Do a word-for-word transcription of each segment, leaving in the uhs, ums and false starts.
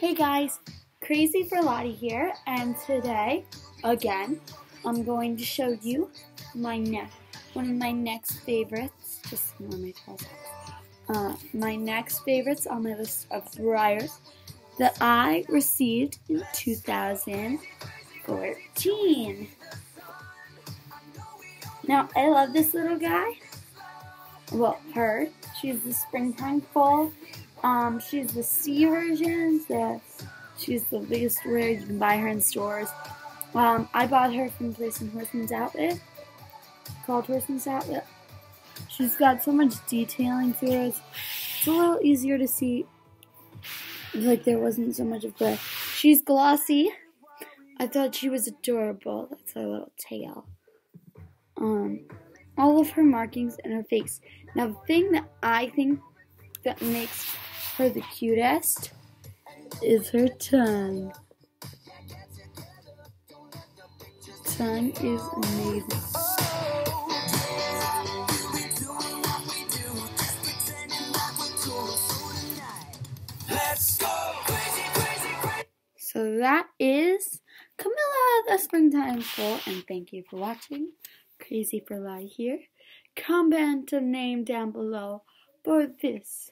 Hey guys, Crazy for Lottie here, and today, again, I'm going to show you my ne one of my next favorites. Just ignore my toes. Uh, my next favorites on my list of dryers that I received in two thousand fourteen. Now, I love this little guy. Well, her. She's the springtime fall. Um, she's the C version. The, she's the biggest rare. You can buy her in stores. Um, I bought her from a place in Horseman's Outlet called Horseman's Outlet. She's got so much detailing to her. It's, it's a little easier to see. Like there wasn't so much of glare. She's glossy. I thought she was adorable. That's her little tail. Um, all of her markings and her face. Now the thing that I think that makes her the cutest is her tongue. Tongue is amazing. So that is Camilla the Springtime Foal, and thank you for watching. Crazy for Lottie here. Comment a name down below for this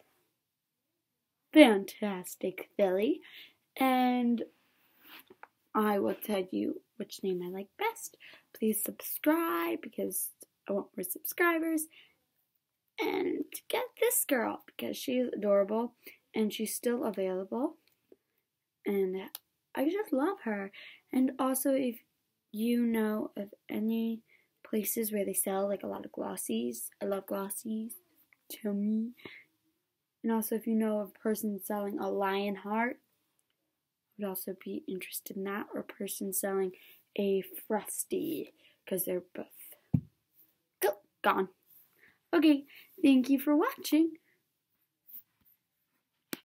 fantastic filly, and I will tell you which name I like best. Please subscribe because I want more subscribers, and get this girl because she is adorable and she's still available, and I just love her. And also, if you know of any places where they sell like a lot of glossies, I love glossies, tell me. And also, if you know of a person selling a lion heart, I would also be interested in that. Or a person selling a frosty, because they're both go gone. Okay, thank you for watching.